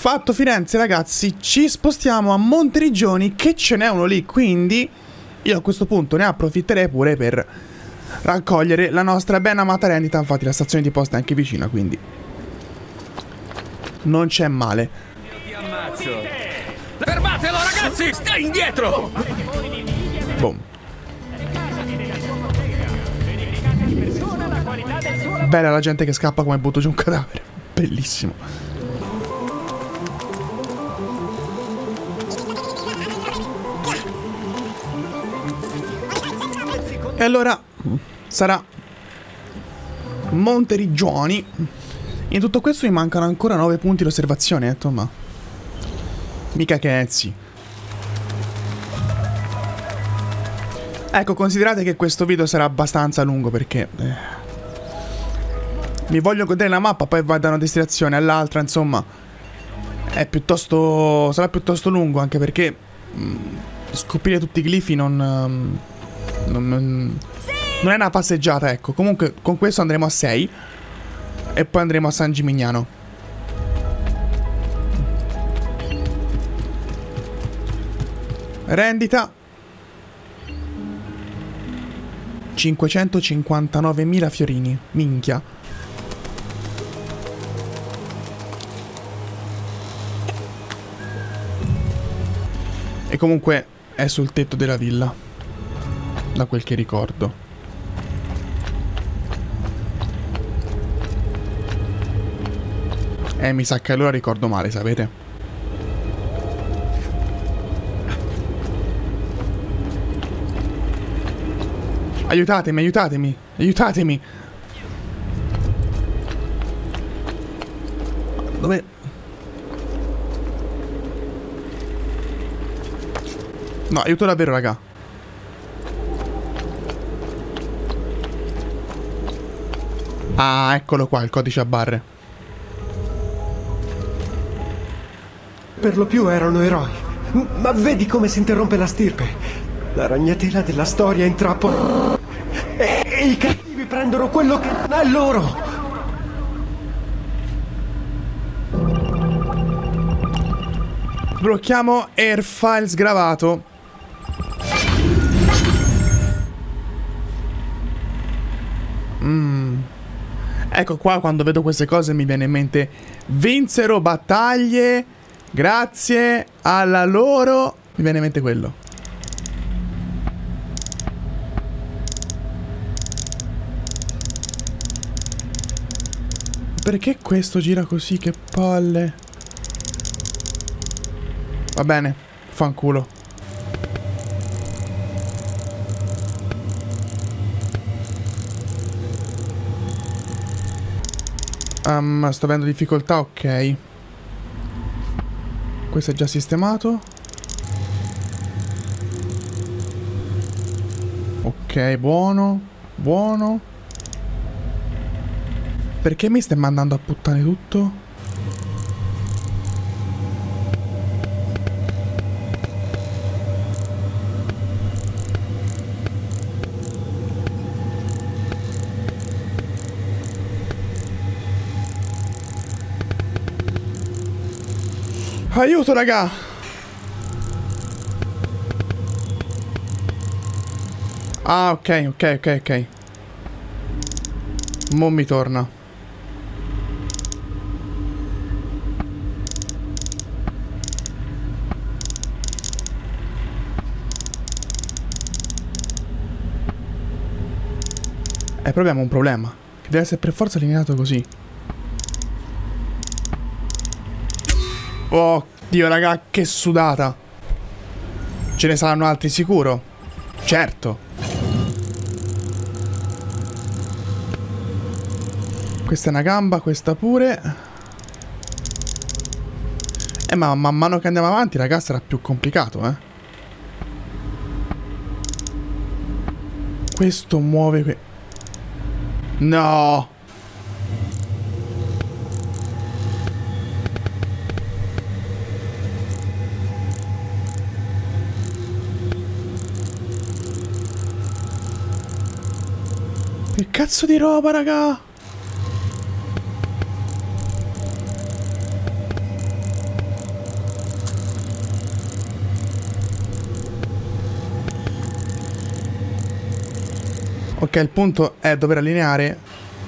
fatto Firenze, ragazzi, ci spostiamo a Monteriggioni, che ce n'è uno lì, quindi io a questo punto ne approfitterei pure per raccogliere la nostra ben amata rendita. Infatti la stazione di posta è anche vicina, quindi non c'è male. Io ti ammazzo. Fermatelo, ragazzi! Stai indietro! Boom. Bella la gente che scappa come butto giù un cadavere. Bellissimo. E allora sarà Monteriggioni. In tutto questo mi mancano ancora 9 punti di osservazione, ma mica chezzi. Ecco, considerate che questo video sarà abbastanza lungo perché mi voglio godere la mappa, poi vai da una destinazione all'altra, insomma è piuttosto, sarà piuttosto lungo, anche perché scoprire tutti i glifi non è una passeggiata, ecco. Comunque con questo andremo a 6 e poi andremo a San Gimignano. Rendita 559.000 fiorini. Minchia. E comunque è sul tetto della villa, da quel che ricordo. Mi sa che allora ricordo male, sapete? Aiutatemi, aiutatemi, aiutatemi. Dove? No, aiuto davvero, raga. Ah, eccolo qua, il codice a barre. Per lo più erano eroi. Ma vedi come si interrompe la stirpe? La ragnatela della storia in trappola. E i cattivi prendono quello che non è loro. Blocchiamo Air File sgravato. Ecco qua, quando vedo queste cose mi viene in mente: vinsero battaglie grazie alla loro. Mi viene in mente quello. Perché questo gira così? Che palle. Va bene, fanculo. Sto avendo difficoltà, ok. Questo è già sistemato. Ok, buono. Buono. Perché mi stai mandando a puttane tutto? Aiuto, raga! Ah, ok, ok, ok, ok. Mo' mi torna. Però abbiamo un problema, che deve essere per forza eliminato così. Oh, Dio, raga, che sudata. Ce ne saranno altri sicuro? Certo. Questa è una gamba, questa pure. Ma man mano che andiamo avanti, raga, sarà più complicato, Questo muove No. Che cazzo di roba, raga? Ok, il punto è dover allineare.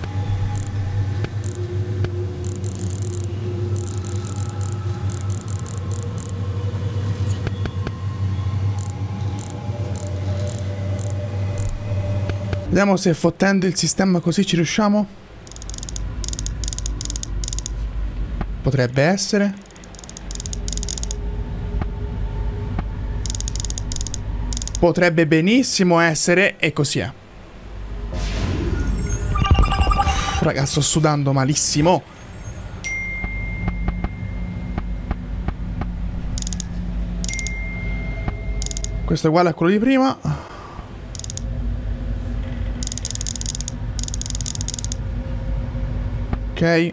Vediamo se fottendo il sistema così ci riusciamo. Potrebbe essere. Potrebbe benissimo essere. E così è. Raga, sto sudando malissimo. Questo è uguale a quello di prima. Ok.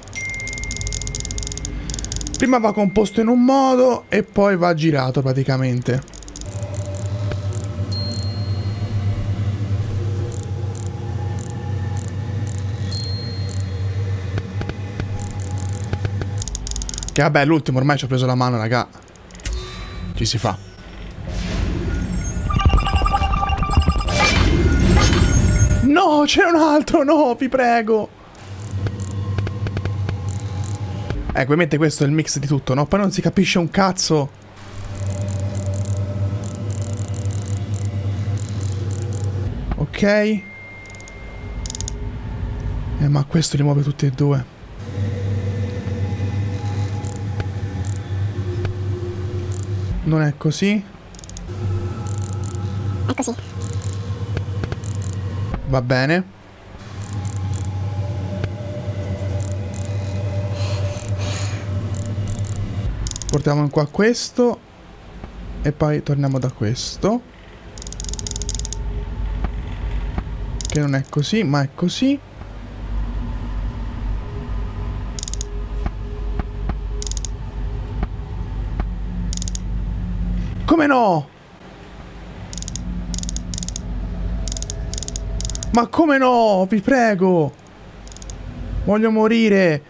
Prima va composto in un modo e poi va girato praticamente. Che vabbè, l'ultimo ormai ci ho preso la mano, raga. Ci si fa. No, c'è un altro, no, vi prego. Ovviamente questo è il mix di tutto, no? Poi non si capisce un cazzo. Ok. Ma questo li muove tutti e due. Non è così. È così. Va bene. Portiamo in qua questo. E poi torniamo da questo. Che non è così, ma è così. Come no? Ma come no? Vi prego. Voglio morire.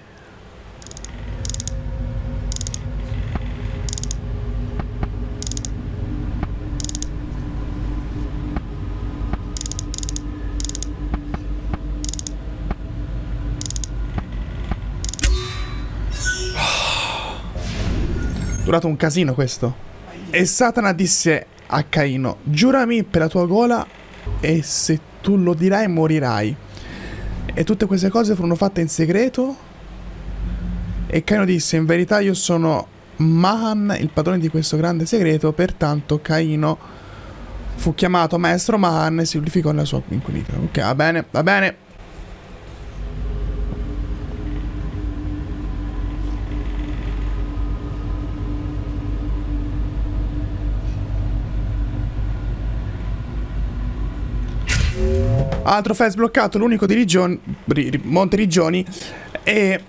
Durato un casino questo. E Satana disse a Caino: giurami per la tua gola e se tu lo dirai morirai. E tutte queste cose furono fatte in segreto. E Caino disse: in verità io sono Mahan, il padrone di questo grande segreto. Pertanto Caino fu chiamato maestro Mahan e si glorificò nella sua inquinita. Ok, va bene, va bene. Altro file sbloccato, l'unico di Monte Rigioni. E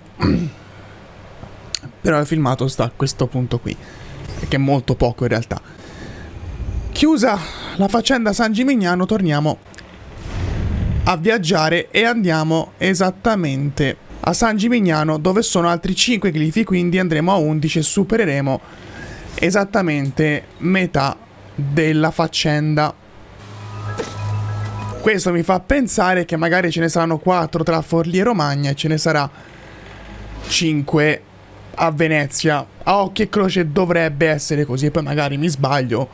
però il filmato sta a questo punto qui, che è molto poco in realtà. Chiusa la faccenda San Gimignano, torniamo a viaggiare e andiamo esattamente a San Gimignano, dove sono altri 5 glifi, quindi andremo a 11 e supereremo esattamente metà della faccenda. Questo mi fa pensare che magari ce ne saranno 4 tra Forlì e Romagna e ce ne sarà 5 a Venezia. A occhio e croce dovrebbe essere così, e poi magari mi sbaglio.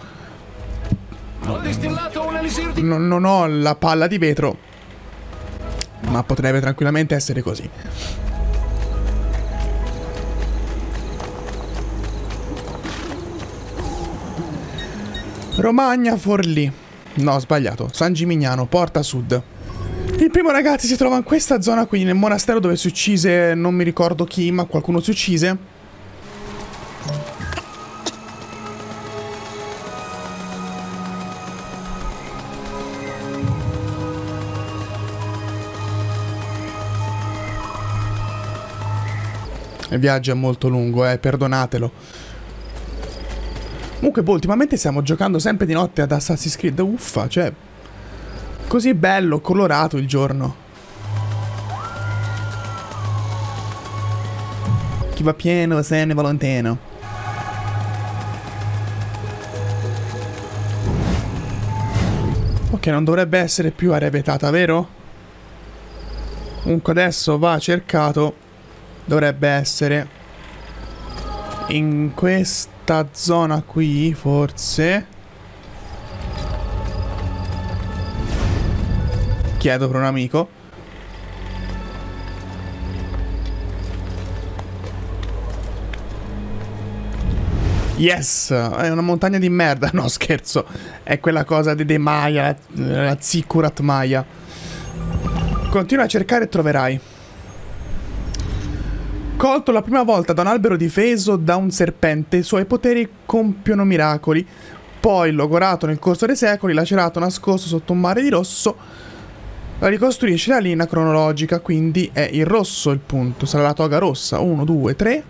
Non ho la palla di vetro, ma potrebbe tranquillamente essere così. Romagna, Forlì. No, ho sbagliato. San Gimignano, porta sud. Il primo, ragazzi, si trova in questa zona, quindi nel monastero dove si uccise, non mi ricordo chi, ma qualcuno si uccise. Il viaggio è molto lungo, perdonatelo. Comunque, boh, ultimamente stiamo giocando sempre di notte ad Assassin's Creed. Uffa, cioè, così bello, colorato il giorno. Chi va pieno se ne va lontano. Ok, non dovrebbe essere più area vietata, vero? Comunque adesso va cercato. Dovrebbe essere in questa zona qui, forse. Chiedo per un amico. Yes! È una montagna di merda. No, scherzo. È quella cosa dei Maya, la Zikurat Maya. Continua a cercare e troverai. Colto la prima volta da un albero difeso da un serpente, i suoi poteri compiono miracoli. Poi, logorato nel corso dei secoli, lacerato, nascosto sotto un mare di rosso, ricostruisce la linea cronologica, quindi è il rosso il punto. Sarà la toga rossa. 1, 2, 3.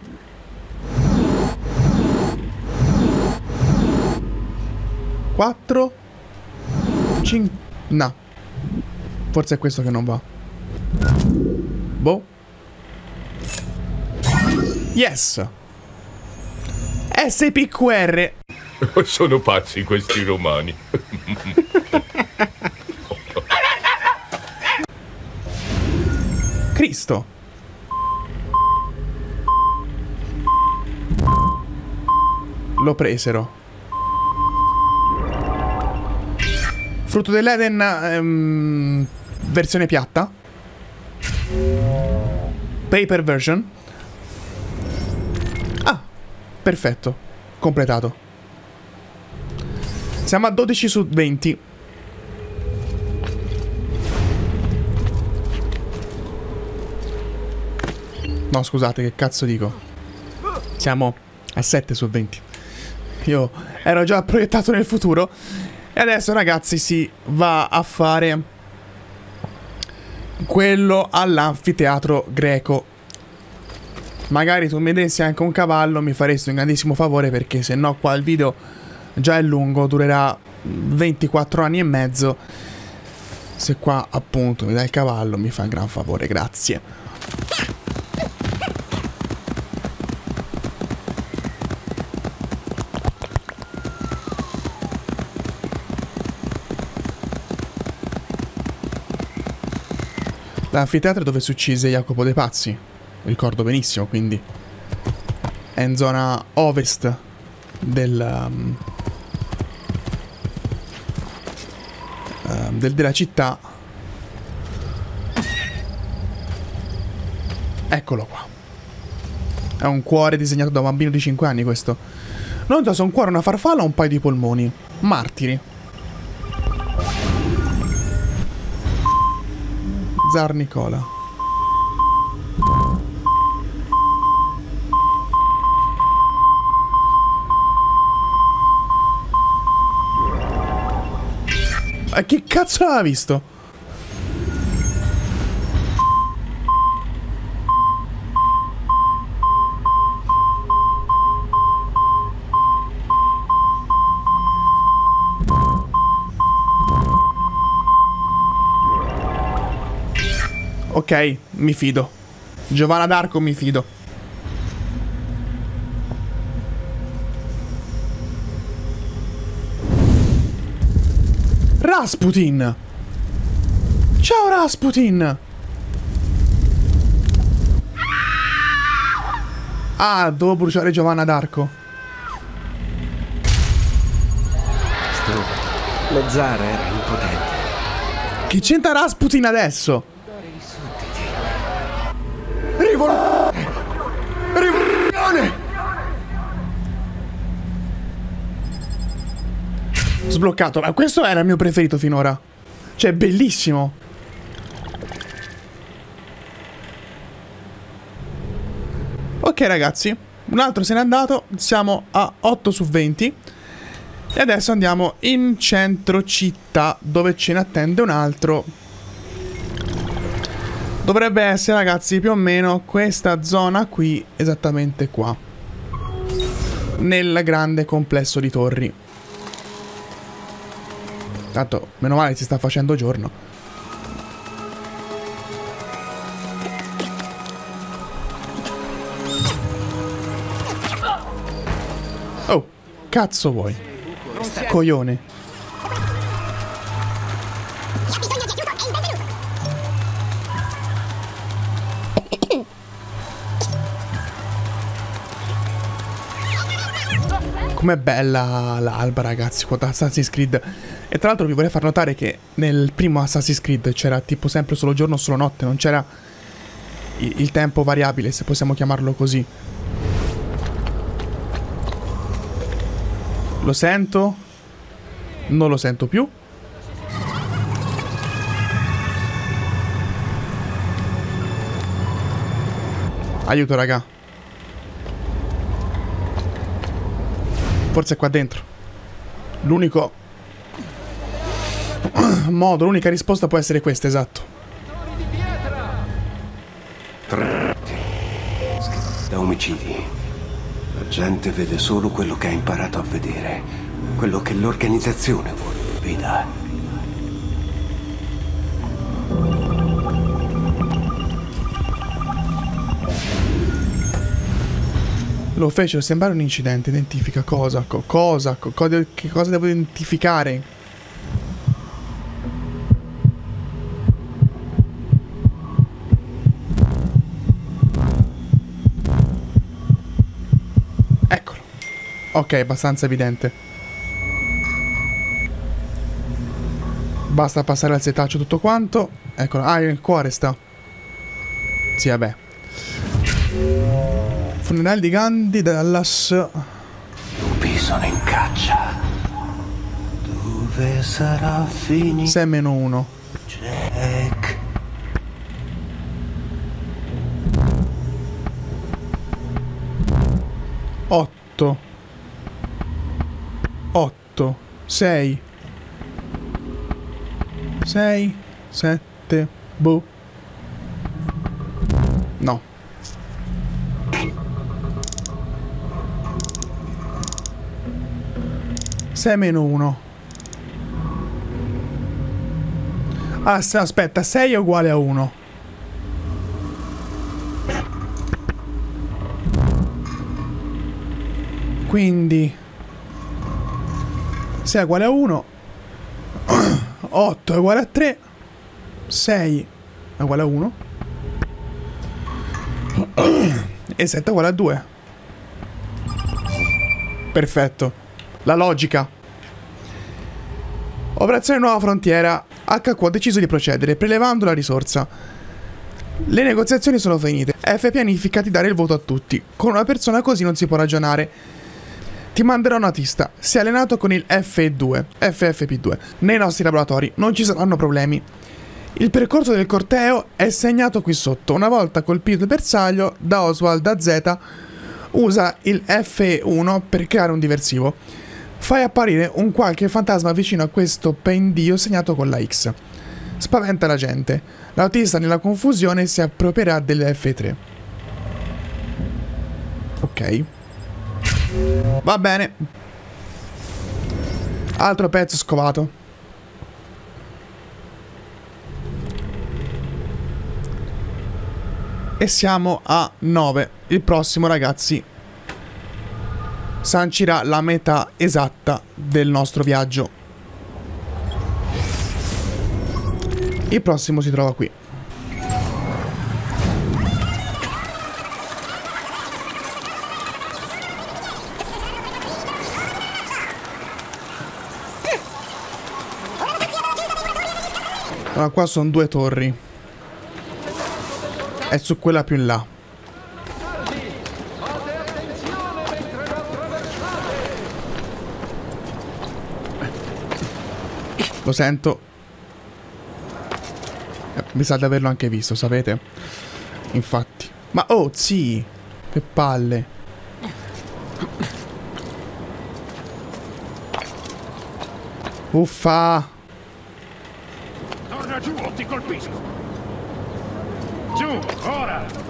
4. 5. No. Forse è questo che non va. Boh. Yes. SPQR. Sono pazzi questi romani. Cristo. Lo presero. Frutto dell'Eden, versione piatta. Paper version. Ah, perfetto. Completato. Siamo a 12 su 20. No, scusate, che cazzo dico? Siamo a 7 su 20. Io ero già proiettato nel futuro. E adesso, ragazzi, si va a fare quello all'anfiteatro greco. Magari tu mi dessi anche un cavallo, mi faresti un grandissimo favore, perché se no qua il video già è lungo, durerà 24 anni e mezzo. Se qua appunto mi dai il cavallo mi fa un gran favore, grazie. L'anfiteatro dove si uccise Jacopo De Pazzi, ricordo benissimo, quindi è in zona ovest della città. Eccolo qua. È un cuore disegnato da un bambino di 5 anni questo. Non so se è un cuore, una farfalla o un paio di polmoni. Martiri. Zar Nicola. Che cazzo l'aveva visto? Ok, mi fido. Giovanna d'Arco, mi fido. Rasputin! Ciao Rasputin! Ah, devo bruciare Giovanna d'Arco. Lo zar era impotente. Che c'entra Rasputin adesso? Rivoluzione! Sbloccato. Ma questo era il mio preferito finora. Cioè, bellissimo. Ok, ragazzi. Un altro se n'è andato. Siamo a 8 su 20. E adesso andiamo in centro città, dove ce ne attende un altro. Dovrebbe essere, ragazzi, più o meno questa zona qui, esattamente qua. Nel grande complesso di torri. Tanto, meno male si sta facendo giorno. Oh, cazzo vuoi? Coglione. Com'è bella l'alba, ragazzi, qua da Assassin's Creed. E tra l'altro vi vorrei far notare che nel primo Assassin's Creed c'era tipo sempre solo giorno o solo notte, non c'era il tempo variabile, se possiamo chiamarlo così. Lo sento? Non lo sento più. Aiuto, raga. Forse è qua dentro. L'unico modo, l'unica risposta può essere questa, esatto. Da omicidi. La gente vede solo quello che ha imparato a vedere. Quello che l'organizzazione vuole che veda. Lo fecero sembrare un incidente. Identifica cosa? Che cosa devo identificare? Eccolo. Ok, abbastanza evidente. Basta passare al setaccio tutto quanto. Eccolo. Ah, il cuore sta. Sì, vabbè. Funerale di Gandhi, Dallas. Lupi sono in caccia. Dove sarà finito? 6-1. Jack. Otto. 6 7. Boh. No. -1. Ah, aspetta, 6 è uguale a 1. Quindi 6 è uguale a 1. 8 è uguale a 3. 6 è uguale a 1. E 7 è uguale a 2. Perfetto. La logica. Operazione Nuova Frontiera. HQ ha deciso di procedere prelevando la risorsa. Le negoziazioni sono finite. F pianifica di dare il voto a tutti. Con una persona così non si può ragionare. Ti manderò una tista. Sei allenato con il FE2, FFP2. Nei nostri laboratori non ci saranno problemi. Il percorso del corteo è segnato qui sotto. Una volta colpito il bersaglio da Oswald da Z, usa il FE1 per creare un diversivo. Fai apparire un qualche fantasma vicino a questo pendio segnato con la X. Spaventa la gente. L'autista nella confusione si approprierà dell'F3. Ok. Va bene. Altro pezzo scovato. E siamo a 9. Il prossimo, ragazzi, sancirà la metà esatta del nostro viaggio. Il prossimo si trova qui. Allora, qua sono 2 torri. È su quella più in là. Lo sento. Mi sa di averlo anche visto, sapete? Infatti. Ma oh, sì. Che palle. Uffa. Torna giù o ti colpisco. Giù, ora.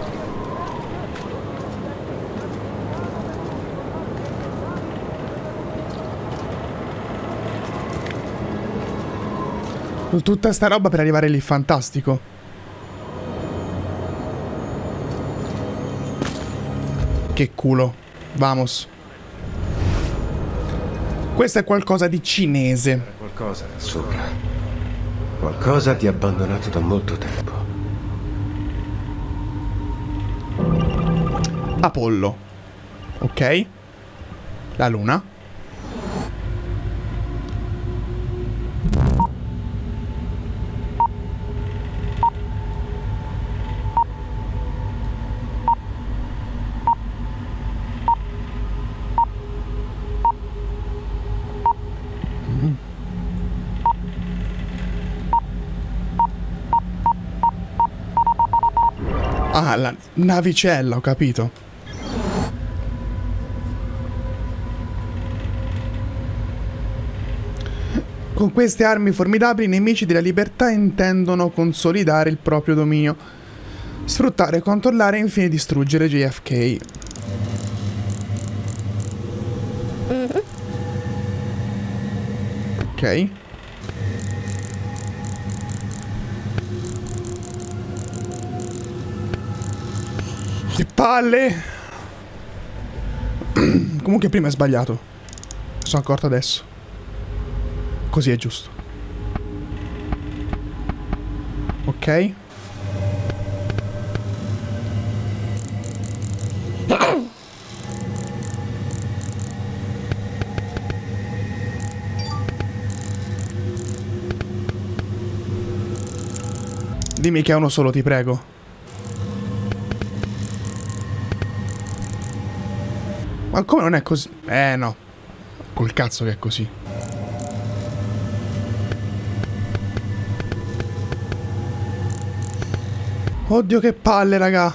Tutta sta roba per arrivare lì, fantastico. Che culo. Vamos. Questo è qualcosa di cinese. Qualcosa sopra. Qualcosa di abbandonato da molto tempo. Apollo. Ok. La luna. Ah, la navicella, ho capito. Con queste armi formidabili i nemici della libertà intendono consolidare il proprio dominio, sfruttare, controllare e infine distruggere JFK. Ok. Che palle! Comunque prima è sbagliato. Sono accorto adesso. Così è giusto. Ok. Dimmi che è uno solo, ti prego. Ma come non è così? No. Col cazzo che è così. Oddio che palle, raga.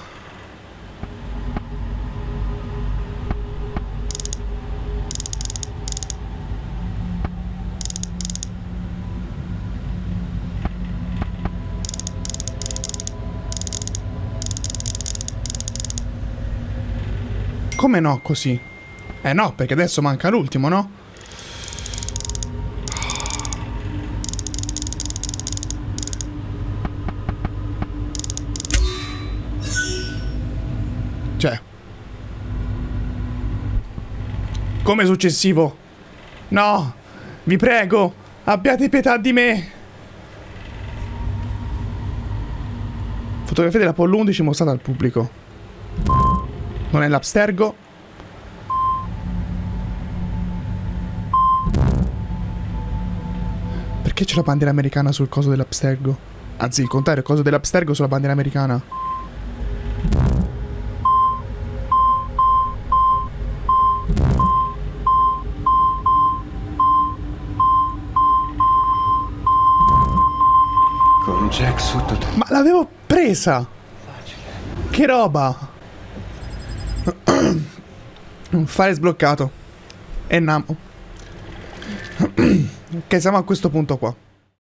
Come no, così? No, perché adesso manca l'ultimo, no? Cioè. Come successivo? No! Vi prego! Abbiate pietà di me! Fotografia dell'Apollo 11 mostrata al pubblico. Non è l'Abstergo. Perché c'è la bandiera americana sul coso dell'Abstergo? Anzi, il contrario, il coso dell'Abstergo sulla bandiera americana. Con Jack sotto te. Ma l'avevo presa! Che roba! File sbloccato. E namo. Ok, siamo a questo punto qua.